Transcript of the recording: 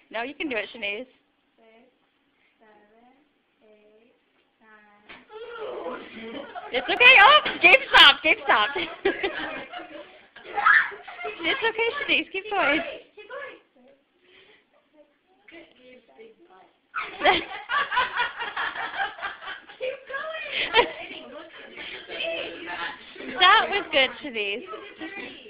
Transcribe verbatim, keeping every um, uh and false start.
No, you can do it, Shanice. Six, seven, eight, nine. It's okay. Oh, Gabe stopped. Gabe stopped. It's okay, Shanice. Keep going. Keep going. Keep going. That was good, Shanice.